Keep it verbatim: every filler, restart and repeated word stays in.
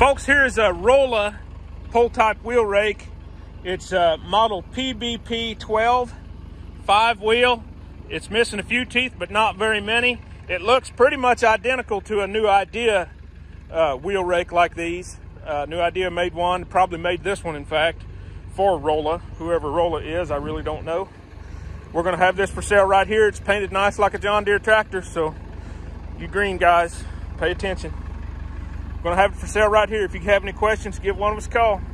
Folks, here is a Rolla pull type wheel rake. It's uh, model P B P twelve, five wheel. It's missing a few teeth, but not very many. It looks pretty much identical to a New Idea uh, wheel rake like these. Uh, New Idea made one, probably made this one in fact, for Rolla. Whoever Rolla is, I really don't know. We're gonna have this for sale right here. It's painted nice like a John Deere tractor, so you green guys, pay attention. We're gonna have it for sale right here. If you have any questions, give one of us a call.